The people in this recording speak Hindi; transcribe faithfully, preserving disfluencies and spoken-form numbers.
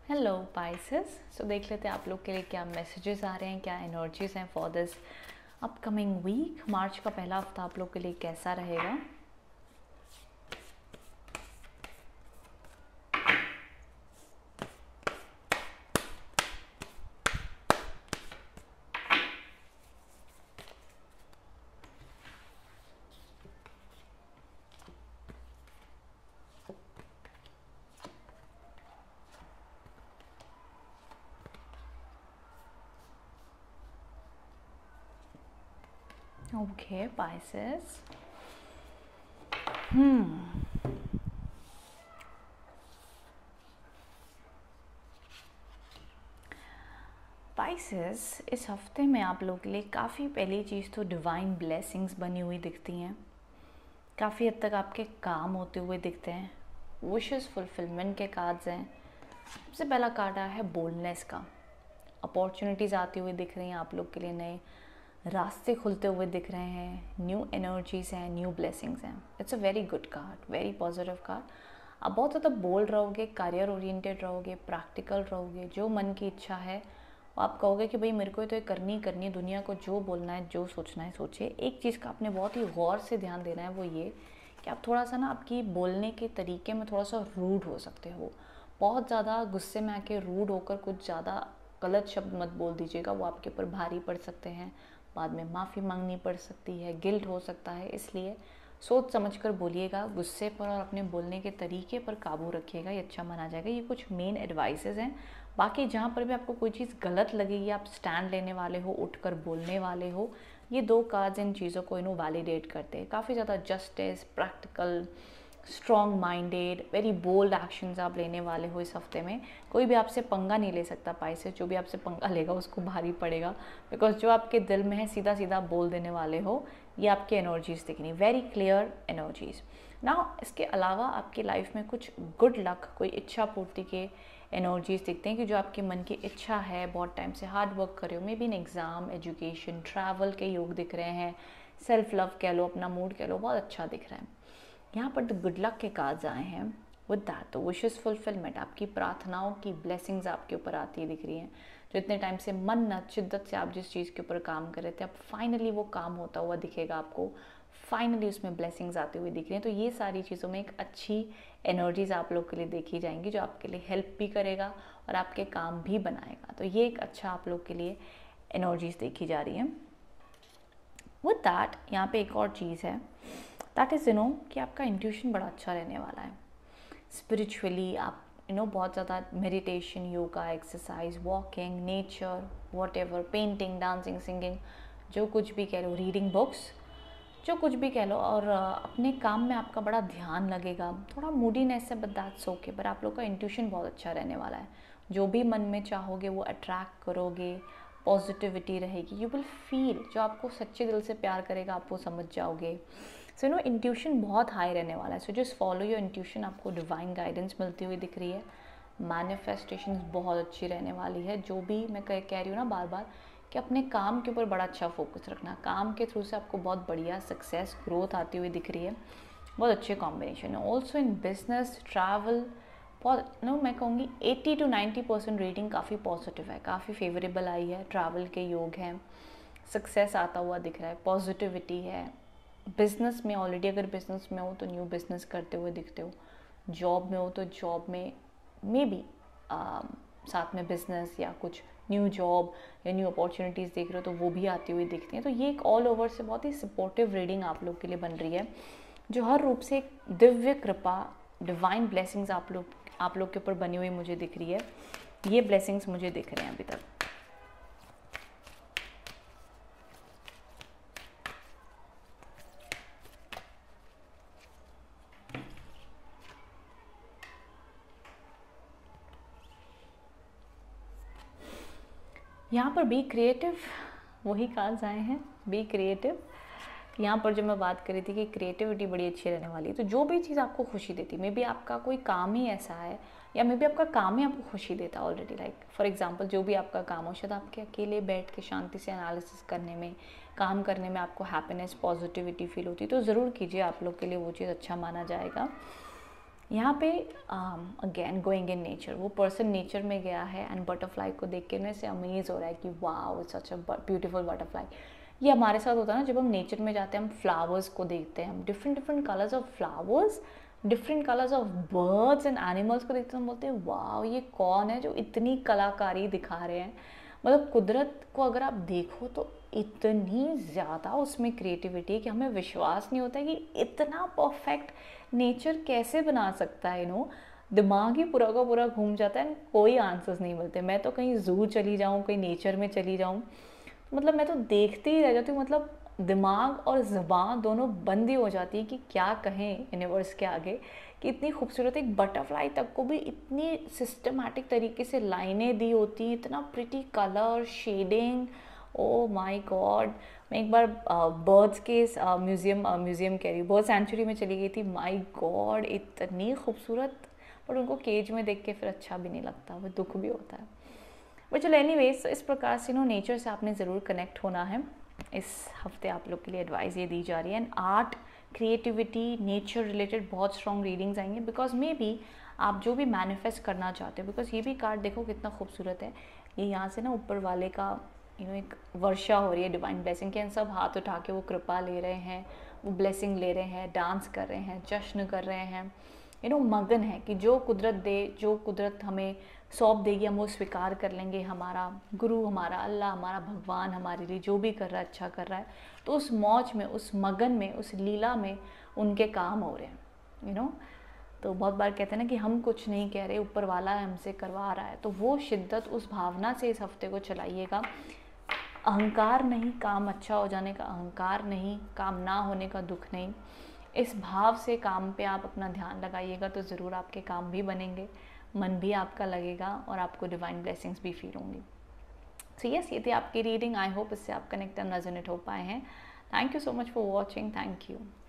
Hello Pisces. सो देख लेते हैं आप लोग के लिए क्या मैसेजेस आ रहे हैं, क्या एनर्जीज हैं for this upcoming week. March का पहला हफ्ता आप लोग के लिए कैसा रहेगा। ओके पाइसेस, हम्म पाइसेस, इस हफ्ते में आप लोग के लिए काफ़ी पहली चीज़ तो डिवाइन ब्लेसिंग्स बनी हुई दिखती हैं। काफ़ी हद तक आपके काम होते हुए दिखते हैं। विशेस फुलफिलमेंट के कार्ड्स हैं। सबसे पहला कार्ड आया है बोल्डनेस का। अपॉर्चुनिटीज़ आती हुई दिख रही हैं आप लोग के लिए, नए रास्ते खुलते हुए दिख रहे हैं, न्यू एनर्जीज हैं, न्यू ब्लेसिंग्स हैं। It's a very good card, very positive card. आप बहुत ज़्यादा बोल्ड रहोगे, करियर ओरिएंटेड रहोगे, प्रैक्टिकल रहोगे। जो मन की इच्छा है वो आप कहोगे कि भाई मेरे को तो ये करनी ही करनी है, दुनिया को जो बोलना है, जो सोचना है सोचिए। एक चीज़ का आपने बहुत ही गौर से ध्यान देना है, वो ये कि आप थोड़ा सा ना आपकी बोलने के तरीके में थोड़ा सा रूड हो सकते हो। बहुत ज़्यादा गुस्से में आके रूड होकर कुछ ज़्यादा गलत शब्द मत बोल दीजिएगा, वो आपके ऊपर भारी पड़ सकते हैं। बाद में माफ़ी मांगनी पड़ सकती है, गिल्ट हो सकता है। इसलिए सोच समझकर बोलिएगा। गुस्से पर और अपने बोलने के तरीके पर काबू रखिएगा, ये अच्छा माना जाएगा। ये कुछ मेन एडवाइसेस हैं। बाकी जहाँ पर भी आपको कोई चीज़ गलत लगेगी, आप स्टैंड लेने वाले हो, उठकर बोलने वाले हो, ये दो कार्ड्स इन चीज़ों को इन्हों वैलिडेट करते हैं। काफ़ी ज़्यादा justice, practical, strong minded, very bold actions आप लेने वाले हो इस हफ्ते में। कोई भी आपसे पंगा नहीं ले सकता पाइसेस। जो भी आपसे पंगा लेगा उसको भारी पड़ेगा, बिकॉज जो आपके दिल में है सीधा सीधा बोल देने वाले हो। ये आपकी एनर्जीज दिखनी, वेरी क्लियर एनर्जीज। ना इसके अलावा आपकी लाइफ में कुछ गुड लक, कोई इच्छा पूर्ति के एनर्जीज दिखते हैं कि जो आपके मन की इच्छा है, बहुत टाइम से हार्ड वर्क कर रहे हो, maybe in exam, education, travel के योग दिख रहे हैं। सेल्फ लव कह लो, अपना मूड कह लो, बहुत अच्छा दिख रहा है। यहाँ पर द गुड लक के कार्ड्स आए हैं। विद दैट तो विशेस फुलफिलमेंट, आपकी प्रार्थनाओं की ब्लेसिंग्स आपके ऊपर आती दिख रही हैं। जो इतने टाइम से मन न शिद्दत से आप जिस चीज़ के ऊपर काम कर रहे थे, अब फाइनली वो काम होता हुआ दिखेगा आपको। फाइनली उसमें ब्लेसिंग्स आती हुई दिख रही हैं। तो ये सारी चीज़ों में एक अच्छी एनर्जीज आप लोग के लिए देखी जाएंगी, जो आपके लिए हेल्प भी करेगा और आपके काम भी बनाएगा। तो ये एक अच्छा आप लोग के लिए एनर्जीज देखी जा रही है। विद दैट यहाँ पे एक और चीज़ है, दैट इज़ यू नो कि आपका इंट्यूशन बड़ा अच्छा रहने वाला है। स्पिरिचुअली आप यू नो बहुत ज़्यादा meditation, yoga, exercise, walking, nature, whatever, painting, dancing, singing, जो कुछ भी कह लो, रीडिंग बुक्स, जो कुछ भी कह लो, और अपने काम में आपका बड़ा ध्यान लगेगा। थोड़ा मूडीनेस है बट दैट्स ओके, पर आप लोग का इंट्यूशन बहुत अच्छा रहने वाला है। जो भी मन में चाहोगे वो अट्रैक्ट करोगे, पॉजिटिविटी रहेगी। यू विल फील, जो आपको सच्चे दिल से प्यार करेगा आप वो समझ जाओगे। सो नो इंट्यूशन बहुत हाई रहने वाला है। So just follow your intuition. आपको डिवाइन गाइडेंस मिलती हुई दिख रही है। मैनिफेस्टेशंस बहुत अच्छी रहने वाली है। जो भी मैं कह कह रही हूँ ना बार बार, कि अपने काम के ऊपर बड़ा अच्छा फोकस रखना। काम के थ्रू से आपको बहुत बढ़िया सक्सेस, ग्रोथ आती हुई दिख रही है। बहुत अच्छे कॉम्बिनेशन है। ऑल्सो इन बिजनेस, ट्रैवल, बहुत नो मैं कहूँगी eighty two ninety percent rating काफ़ी पॉजिटिव है, काफ़ी फेवरेबल आई है। ट्रैवल के योग हैं, सक्सेस आता हुआ दिख रहा है, पॉजिटिविटी है। बिज़नेस में ऑलरेडी अगर बिज़नेस में हो तो न्यू बिज़नेस करते हुए दिखते हो। जॉब में हो तो जॉब में मे बी साथ में बिज़नेस या कुछ न्यू जॉब या न्यू अपॉर्चुनिटीज़ देख रहे हो तो वो भी आती हुई दिखती हैं। तो ये एक ऑल ओवर से बहुत ही सपोर्टिव रीडिंग आप लोग के लिए बन रही है, जो हर रूप से एक दिव्य कृपा, डिवाइन ब्लेसिंग्स आप लोग आप लोग के ऊपर बनी हुई मुझे दिख रही है। ये ब्लेसिंग्स मुझे दिख रहे हैं अभी तक। यहाँ पर बी क्रिएटिव, वही कार्ड्स आए हैं, बी क्रिएटिव। यहाँ पर जो मैं बात करी थी कि क्रिएटिविटी बड़ी अच्छी रहने वाली है। तो जो भी चीज़ आपको खुशी देती, मे बी आपका कोई काम ही ऐसा है, या मे बी आपका काम ही आपको खुशी देता है ऑलरेडी। लाइक फॉर एग्जांपल जो भी आपका काम हो, शायद आपके अकेले बैठ के शांति से एनालिसिस करने में, काम करने में आपको हैप्पीनेस, पॉजिटिविटी फील होती है, तो ज़रूर कीजिए। आप लोग के लिए वो चीज़ अच्छा माना जाएगा। यहाँ पे अगेन गोइंग इन नेचर, वो पर्सन नेचर में गया है एंड बटरफ्लाई को देख के ना से अमेज हो रहा है कि wow such a beautiful butterfly. ये हमारे साथ होता है ना, जब हम नेचर में जाते हैं, हम फ्लावर्स को देखते हैं, हम different different colours of flowers, different colours of birds and animals को देखते हैं, हम बोलते हैं वाओ ये कौन है जो इतनी कलाकारी दिखा रहे हैं। मतलब कुदरत को अगर आप देखो तो इतनी ज़्यादा उसमें क्रिएटिविटी है कि हमें विश्वास नहीं होता है कि इतना परफेक्ट नेचर कैसे बना सकता है। नो दिमाग ही पूरा का पूरा घूम जाता है, कोई आंसर्स नहीं मिलते। मैं तो कहीं जू चली जाऊँ, कहीं नेचर में चली जाऊँ, मतलब मैं तो देखते ही रह जाती हूँ। मतलब दिमाग और ज़ुबान दोनों बंद ही हो जाती है कि क्या कहें यूनिवर्स के आगे, कि इतनी खूबसूरत एक बटरफ्लाई तक को भी इतनी सिस्टमैटिक तरीके से लाइनें दी होती हैं, इतना pretty colour shading, oh my god. मैं एक बार बर्ड्स के म्यूज़ियम म्यूज़ियम कह रही हूँ बर्ड सेंचुरी में चली गई थी, माय गॉड इतनी खूबसूरत, पर उनको केज में देख के फिर अच्छा भी नहीं लगता, वो दुख भी होता है। बट चलो एनीवेज, इस प्रकार से नो नेचर से आपने ज़रूर कनेक्ट होना है। इस हफ्ते आप लोग के लिए एडवाइस ये दी जा रही है। And art, creativity, nature related बहुत स्ट्रॉन्ग रीडिंग्स आएंगे, बिकॉज मे बी आप जो भी मैनिफेस्ट करना चाहते हो, बिकॉज ये भी कार्ड देखो कितना खूबसूरत है, ये यहाँ से ना ऊपर वाले का यू नो एक वर्षा हो रही है डिवाइन ब्लेसिंग के, सब हाथ उठा के वो कृपा ले रहे हैं, वो ब्लेसिंग ले रहे हैं, डांस कर रहे हैं, जश्न कर रहे हैं, यू नो मगन है कि जो कुदरत दे, जो कुदरत हमें सौंप देगी हम वो स्वीकार कर लेंगे। हमारा गुरु, हमारा अल्लाह, हमारा भगवान हमारे लिए जो भी कर रहा है अच्छा कर रहा है। तो उस मौज में, उस मगन में, उस लीला में उनके काम हो रहे हैं, यू नो। तो बहुत बार कहते हैं ना कि हम कुछ नहीं कह रहे, ऊपर वाला हमसे करवा रहा है। तो वो शिद्दत, उस भावना से इस हफ्ते को चलाइएगा। अहंकार नहीं, काम अच्छा हो जाने का अहंकार नहीं, काम ना होने का दुख नहीं। इस भाव से काम पे आप अपना ध्यान लगाइएगा तो ज़रूर आपके काम भी बनेंगे, मन भी आपका लगेगा और आपको डिवाइन ब्लेसिंग्स भी फील होंगी। सो यस, ये थी आपकी रीडिंग। आई होप इससे आप कनेक्ट एंड रेजोनेट हो पाए हैं। Thank you so much for watching. Thank you.